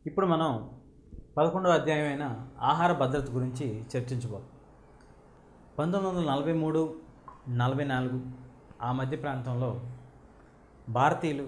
ఇప్పుడు మనం 11వ అధ్యాయమైన ఆహార భద్రత గురించి చర్చించబోతున్నాం. 1943, 44 ఆ మధ్య ప్రాంతంలో భారతీయులు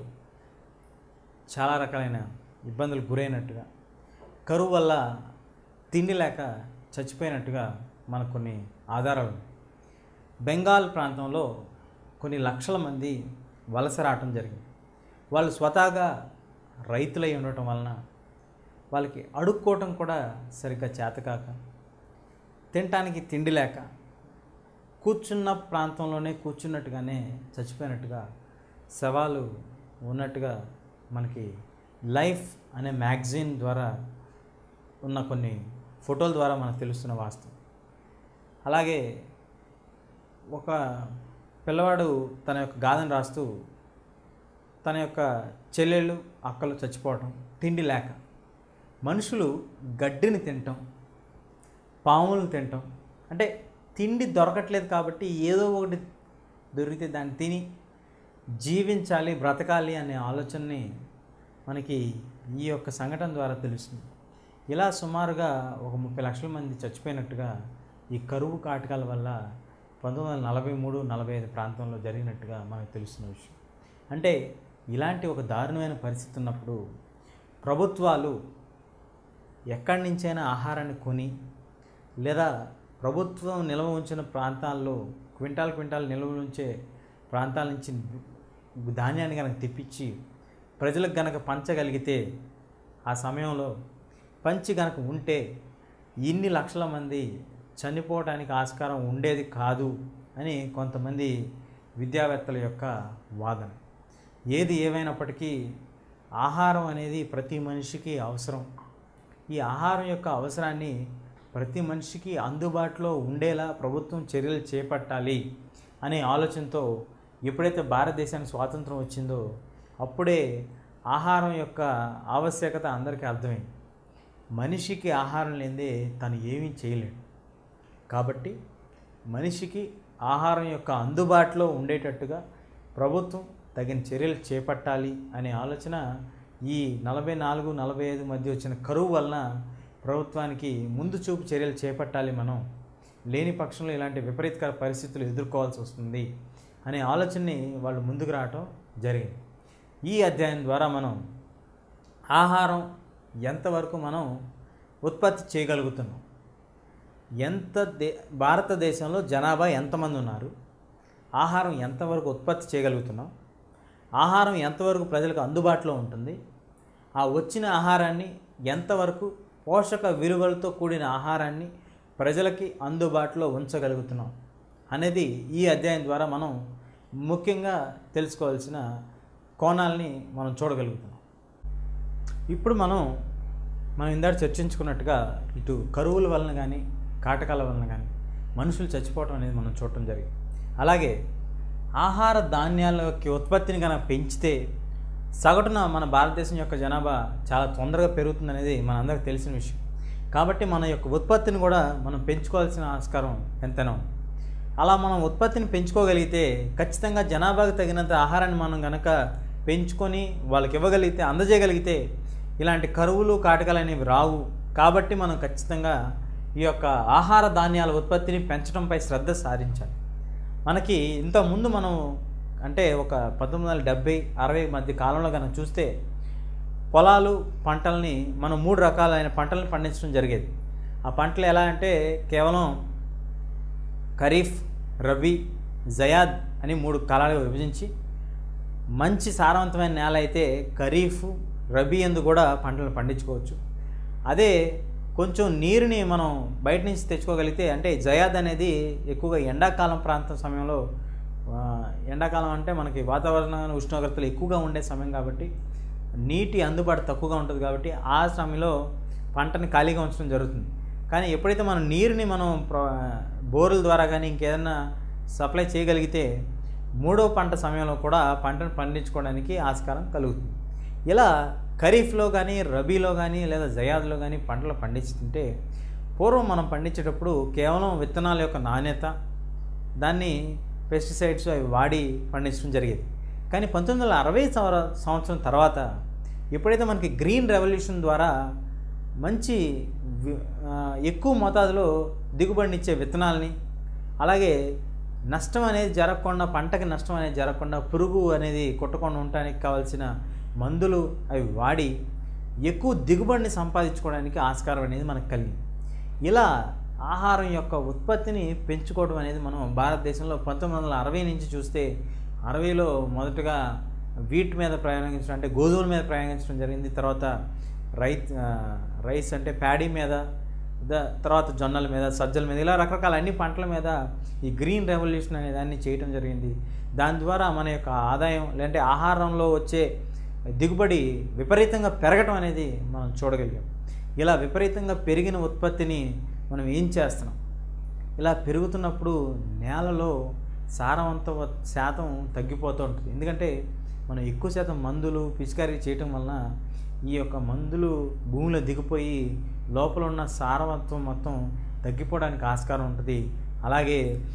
చాలా రకాలైన ఇబ్బందులు గురైనట్టుగా, కరువు వల్ల తిండి లేక చచ్చిపోయినట్టుగా మనకు కొన్ని ఆధారాలు ఉన్నాయి. బెంగాల్ ప్రాంతంలో కొన్ని లక్షల మంది వలస రావటం జరిగింది. వాళ్ళు స్వతహాగా రైతులై ఉండటం వలన వాళ్ళకి అడుక్కోవటం కూడా సరిగ్గా చేతకాక, తినటానికి తిండి లేక, కూర్చున్న ప్రాంతంలోనే కూర్చున్నట్టుగానే చచ్చిపోయినట్టుగా శవాలు ఉన్నట్టుగా మనకి లైఫ్ అనే మ్యాగజైన్ ద్వారా ఉన్న కొన్ని ఫోటోల ద్వారా మనకు తెలుస్తున్న వాస్తవం. అలాగే ఒక పిల్లవాడు తన యొక్క గాథను రాస్తూ తన యొక్క చెల్లెళ్ళు అక్కలు చచ్చిపోవటం, తిండి లేక, మనుషులు గడ్డిని తినటం, పాములను తినటం, అంటే తిండి దొరకట్లేదు కాబట్టి ఏదో ఒకటి దొరికితే దాన్ని తిని జీవించాలి, బ్రతకాలి అనే ఆలోచనని మనకి ఈ యొక్క సంఘటన ద్వారా తెలుస్తుంది. ఇలా సుమారుగా ఒక 30 లక్షల మంది చచ్చిపోయినట్టుగా ఈ కరువు కాటకాల వల్ల 1943, 45 ప్రాంతంలో జరిగినట్టుగా మనకు తెలుస్తున్న విషయం. అంటే ఇలాంటి ఒక దారుణమైన పరిస్థితి ఉన్నప్పుడు ప్రభుత్వాలు ఎక్కడి నుంచైనా ఆహారాన్ని కొని, లేదా ప్రభుత్వం నిల్వ ఉంచిన ప్రాంతాల్లో క్వింటాల్ నిల్వ ఉంచే ప్రాంతాల నుంచి ధాన్యాన్ని కనుక తెప్పించి ప్రజలకు కనుక పంచగలిగితే, ఆ సమయంలో పంచి కనుక ఉంటే ఇన్ని లక్షల మంది చనిపోవడానికి ఆస్కారం ఉండేది కాదు అని కొంతమంది విద్యావేత్తల యొక్క వాదన. ఏది ఏమైనప్పటికీ ఆహారం అనేది ప్రతి మనిషికి అవసరం. ఈ ఆహారం యొక్క అవసరాన్ని ప్రతి మనిషికి అందుబాటులో ఉండేలా ప్రభుత్వం చర్యలు చేపట్టాలి అనే ఆలోచనతో ఎప్పుడైతే భారతదేశానికి స్వాతంత్రం వచ్చిందో అప్పుడే ఆహారం యొక్క ఆవశ్యకత అందరికీ అర్థమైంది. మనిషికి ఆహారం లేనిదే తను ఏమీ చేయలేడు. కాబట్టి మనిషికి ఆహారం యొక్క అందుబాటులో ఉండేటట్టుగా ప్రభుత్వం తగిన చర్యలు చేపట్టాలి అనే ఆలోచన ఈ 44, 45 మధ్య వచ్చిన కరువు వలన ప్రభుత్వానికి ముందు చూపు చర్యలు చేపట్టాలి, మనం లేని పక్షంలో ఇలాంటి విపరీతకర పరిస్థితులు ఎదుర్కోవాల్సి వస్తుంది అనే ఆలోచనని వాళ్ళు ముందుకు రావటం జరిగింది. ఈ అధ్యాయం ద్వారా మనం ఆహారం ఎంతవరకు మనం ఉత్పత్తి చేయగలుగుతున్నాం, భారతదేశంలో జనాభా ఎంతమంది ఉన్నారు, ఆహారం ఎంతవరకు ఉత్పత్తి చేయగలుగుతున్నాం, ఆహారం ఎంతవరకు ప్రజలకు అందుబాటులో ఉంటుంది, ఆ వచ్చిన ఆహారాన్ని ఎంతవరకు పోషక విలువలతో కూడిన ఆహారాన్ని ప్రజలకి అందుబాటులో ఉంచగలుగుతున్నాం అనేది ఈ అధ్యాయం ద్వారా మనం ముఖ్యంగా తెలుసుకోవాల్సిన కోణాలని మనం చూడగలుగుతున్నాం. ఇప్పుడు మనం ఇందాక చర్చించుకున్నట్టుగా ఇటు కరువుల వలన కానీ కాటకాల వలన కానీ మనుషులు చచ్చిపోవటం అనేది మనం చూడటం జరిగింది. అలాగే ఆహార ధాన్యాల యొక్క ఉత్పత్తిని కనుక పెంచితే సగటున మన భారతదేశం యొక్క జనాభా చాలా తొందరగా పెరుగుతుంది అనేది మనందరికీ తెలిసిన విషయం. కాబట్టి మన యొక్క ఉత్పత్తిని కూడా మనం పెంచుకోవాల్సిన ఆస్కారం ఎంతైనా ఉంది. అలా మనం ఉత్పత్తిని పెంచుకోగలిగితే ఖచ్చితంగా జనాభాకు తగినంత ఆహారాన్ని మనం కనుక పెంచుకొని వాళ్ళకి ఇవ్వగలిగితే, అందజేయగలిగితే ఇలాంటి కరువులు కాటకాలు అనేవి రావు. కాబట్టి మనం ఖచ్చితంగా ఈ యొక్క ఆహార ధాన్యాల ఉత్పత్తిని పెంచడంపై శ్రద్ధ సారించాలి. మనకి ఇంతకుముందు మనం అంటే ఒక 1970, 60 మధ్య కాలంలో కనుక చూస్తే పొలాలు, పంటల్ని మనం 3 రకాలైన పంటలను పండించడం జరిగేది. ఆ పంటలు ఎలా అంటే కేవలం ఖరీఫ్, రబీ, జయాద్ అని 3 కాలాలుగా విభజించి, మంచి సారవంతమైన నేల అయితే ఖరీఫ్, రబీ యందు కూడా పంటలను పండించుకోవచ్చు. అదే కొంచెం నీరుని మనం బయట నుంచి తెచ్చుకోగలిగితే, అంటే జయాద్ అనేది ఎక్కువగా ఎండాకాలం ప్రాంతం సమయంలో, ఎండాకాలం అంటే మనకి వాతావరణ ఉష్ణోగ్రతలు ఎక్కువగా ఉండే సమయం కాబట్టి నీటి అందుబాటు తక్కువగా ఉంటుంది కాబట్టి ఆ సమయంలో పంటని ఖాళీగా ఉంచడం జరుగుతుంది. కానీ ఎప్పుడైతే మనం నీరుని మనం బోరుల ద్వారా కానీ ఇంకేదన్నా సప్లై చేయగలిగితే 3వ పంట సమయంలో కూడా పంటను పండించుకోవడానికి ఆస్కారం కలుగుతుంది. ఇలా ఖరీఫ్లో కానీ, రబీలో కానీ, లేదా జయాద్లో కానీ పంటలు పండించుతుంటే, పూర్వం మనం పండించేటప్పుడు కేవలం విత్తనాల యొక్క నాణ్యత, దాన్ని పెస్టిసైడ్స్ అవి వాడి పండించడం జరిగేది. కానీ 1960 సంవత్సరం తర్వాత ఎప్పుడైతే మనకి గ్రీన్ రెవల్యూషన్ ద్వారా మంచి ఎక్కువ మోతాదులో దిగుబడినిచ్చే విత్తనాలని, అలాగే నష్టం అనేది జరగకుండా, పంటకి నష్టం అనేది జరగకుండా, పురుగు అనేది కొట్టకుండా ఉండటానికి కావాల్సిన మందులు అవి వాడి ఎక్కువ దిగుబడిని సంపాదించుకోవడానికి ఆస్కారం అనేది మనకు కలిగింది. ఇలా ఆహారం యొక్క ఉత్పత్తిని పెంచుకోవడం అనేది మనం భారతదేశంలో 1960 నుంచి చూస్తే 60లో మొదటగా వీట్ మీద ప్రయోగించడం, అంటే గోధుమల మీద ప్రయోగించడం జరిగింది. తర్వాత రైస్ అంటే ప్యాడీ మీద, తర్వాత జొన్నల మీద, సజ్జల మీద, ఇలా రకరకాల అన్ని పంటల మీద ఈ గ్రీన్ రెవల్యూషన్ అనే దాన్ని చేయటం జరిగింది. దాని ద్వారా మన యొక్క ఆదాయం లేదంటే ఆహారంలో వచ్చే దిగుబడి విపరీతంగా పెరగటం అనేది మనం చూడగలిగాం. ఇలా విపరీతంగా పెరిగిన ఉత్పత్తిని మనం ఏం చేస్తున్నాం? ఇలా పెరుగుతున్నప్పుడు నేలలో సారవంత శాతం తగ్గిపోతూ ఉంటుంది. ఎందుకంటే మనం ఎక్కువ శాతం మందులు పిచికారీ చేయటం వలన ఈ యొక్క మందులు భూమిలో దిగిపోయి లోపల ఉన్న సారవంతం మొత్తం తగ్గిపోవడానికి ఆస్కారం ఉంటుంది. అలాగే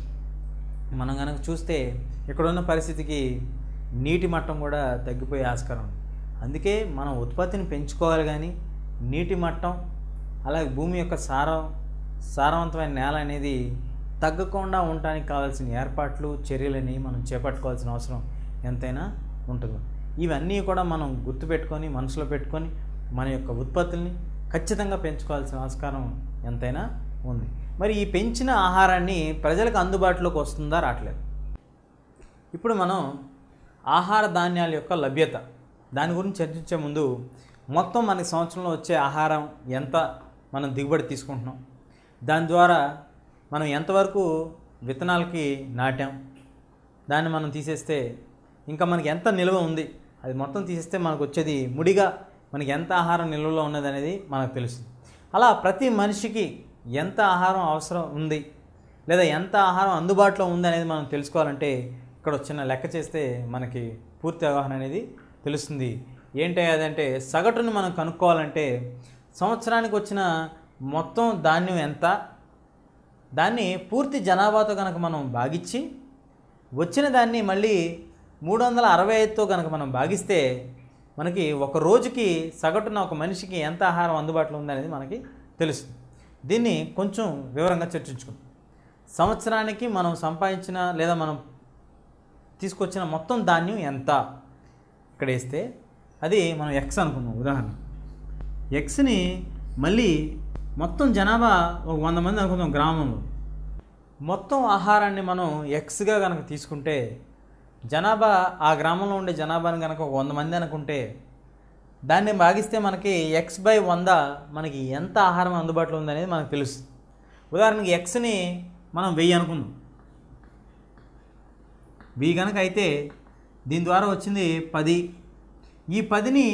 మనం కనుక చూస్తే ఇక్కడున్న పరిస్థితికి నీటి మట్టం కూడా తగ్గిపోయే ఆస్కారం ఉంది. అందుకే మనం ఉత్పత్తిని పెంచుకోవాలి, కానీ నీటి మట్టం అలాగే భూమి యొక్క సారవంతమైన నేల అనేది తగ్గకుండా ఉండటానికి కావాల్సిన ఏర్పాట్లు, చర్యలని మనం చేపట్టుకోవాల్సిన అవసరం ఎంతైనా ఉంటుంది. ఇవన్నీ కూడా మనం గుర్తుపెట్టుకొని, మనసులో పెట్టుకొని మన యొక్క ఉత్పత్తుల్ని ఖచ్చితంగా పెంచుకోవాల్సిన ఆస్కారం ఎంతైనా ఉంది. మరి ఈ పెంచిన ఆహారాన్ని ప్రజలకు అందుబాటులోకి వస్తుందా, రావట్లేదు? ఇప్పుడు మనం ఆహార ధాన్యాల యొక్క లభ్యత దాని గురించి చర్చించే ముందు మొత్తం మనకి సంవత్సరంలో వచ్చే ఆహారం ఎంత మనం దిగుబడి తీసుకుంటున్నాం, దాని ద్వారా మనం ఎంతవరకు విత్తనాలకి నాటాం, దాన్ని మనం తీసేస్తే ఇంకా మనకి ఎంత నిల్వ ఉంది, అది మొత్తం తీసేస్తే మనకు వచ్చేది ముడిగా మనకి ఎంత ఆహారం నిల్వలో ఉన్నది అనేది మనకు తెలుస్తుంది. అలా ప్రతి మనిషికి ఎంత ఆహారం అవసరం ఉంది లేదా ఎంత ఆహారం అందుబాటులో ఉంది అనేది మనం తెలుసుకోవాలంటే ఇక్కడ చిన్న లెక్క చేస్తే మనకి పూర్తి అవగాహన అనేది తెలుస్తుంది. ఏంటి అదంటే, సగటును మనం కనుక్కోవాలంటే సంవత్సరానికి వచ్చిన మొత్తం ధాన్యం ఎంత, దాన్ని పూర్తి జనాభాతో కనుక మనం భాగించి వచ్చిన దాన్ని మళ్ళీ 365తో కనుక మనం భాగిస్తే మనకి ఒక రోజుకి సగటున ఒక మనిషికి ఎంత ఆహారం అందుబాటులో ఉందనేది మనకి తెలుస్తుంది. దీన్ని కొంచెం వివరంగా చర్చించుకుందాం. సంవత్సరానికి మనం సంపాదించిన లేదా మనం తీసుకొచ్చిన మొత్తం ధాన్యం ఎంత ఇక్కడ వేస్తే అది మనం ఎక్స్ అనుకున్నాం. ఉదాహరణ ఎక్స్ని మళ్ళీ మొత్తం జనాభా ఒక 100 మంది అనుకుందాం గ్రామంలో. మొత్తం ఆహారాన్ని మనం ఎక్స్గా కనుక తీసుకుంటే జనాభా, ఆ గ్రామంలో ఉండే జనాభాని కనుక ఒక 100 మంది అనుకుంటే దాన్ని భాగిస్తే మనకి x/100 మనకి ఎంత ఆహారం అందుబాటులో ఉందనేది మనకు తెలుస్తుంది. ఉదాహరణకి ఎక్స్ని మనం 1000 అనుకుందాం. 1000 కనుక అయితే దీని ద్వారా వచ్చింది 10. ఈ 10ని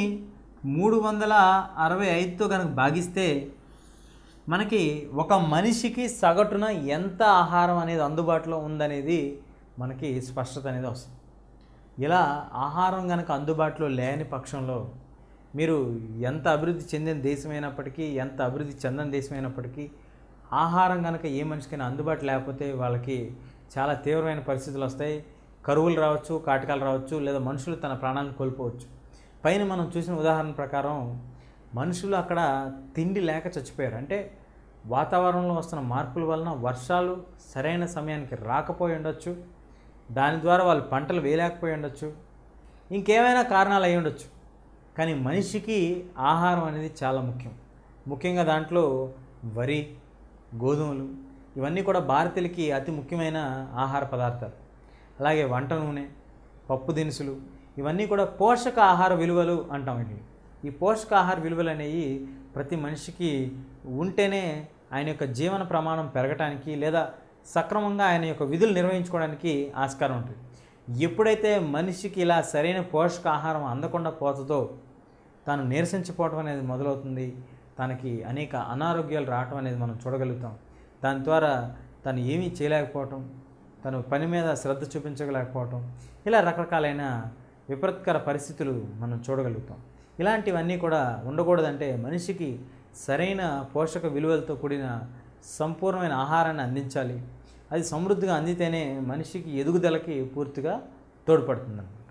365తో కనుక భాగిస్తే మనకి ఒక మనిషికి సగటున ఎంత ఆహారం అనేది అందుబాటులో ఉందనేది మనకి స్పష్టత అనేది వస్తుంది. ఇలా ఆహారం కనుక అందుబాటులో లేని పక్షంలో మీరు ఎంత అభివృద్ధి చెందిన దేశమైనప్పటికీ, ఎంత అభివృద్ధి చెందని దేశమైనప్పటికీ ఆహారం కనుక ఏ మనిషికైనా అందుబాటు లేకపోతే వాళ్ళకి చాలా తీవ్రమైన పరిస్థితులు వస్తాయి. కరువులు రావచ్చు, కాటకాలు రావచ్చు, లేదా మనుషులు తన ప్రాణాలను కోల్పోవచ్చు. పైన మనం చూసిన ఉదాహరణ ప్రకారం మనుషులు అక్కడ తిండి లేక చచ్చిపోయారు. అంటే వాతావరణంలో వస్తున్న మార్పుల వలన వర్షాలు సరైన సమయానికి రాకపోయి ఉండొచ్చు, దాని ద్వారా వాళ్ళు పంటలు వేయలేకపోయి ఉండొచ్చు, ఇంకేమైనా కారణాలు అయి ఉండొచ్చు. కానీ మనిషికి ఆహారం అనేది చాలా ముఖ్యం. ముఖ్యంగా దాంట్లో వరి, గోధుమలు ఇవన్నీ కూడా భారతీయులకి అతి ముఖ్యమైన ఆహార పదార్థాలు. అలాగే వంట నూనె, పప్పు దినుసులు ఇవన్నీ కూడా పోషక ఆహార విలువలు అంటాం. ఈ పోషకాహార విలువలు అనేవి ప్రతి మనిషికి ఉంటేనే ఆయన యొక్క జీవన ప్రమాణం పెరగటానికి లేదా సక్రమంగా ఆయన యొక్క విధులు నిర్వహించుకోవడానికి ఆస్కారం ఉంటుంది. ఎప్పుడైతే మనిషికి ఇలా సరైన పోషకాహారం అందకుండా పోతుందో తాను నీరసించిపోవటం అనేది మొదలవుతుంది. తనకి అనేక అనారోగ్యాలు రావటం అనేది మనం చూడగలుగుతాం. దాని ద్వారా తను ఏమీ చేయలేకపోవటం, తను పని మీద శ్రద్ధ చూపించలేకపోవటం, ఇలా రకరకాలైన విపత్కర పరిస్థితులు మనం చూడగలుగుతాం. ఇలాంటివన్నీ కూడా ఉండకూడదంటే మనిషికి సరైన పోషక విలువలతో కూడిన సంపూర్ణమైన ఆహారాన్ని అందించాలి. అది సమృద్ధిగా అందితేనే మనిషికి ఎదుగుదలకి పూర్తిగా తోడ్పడుతుంది.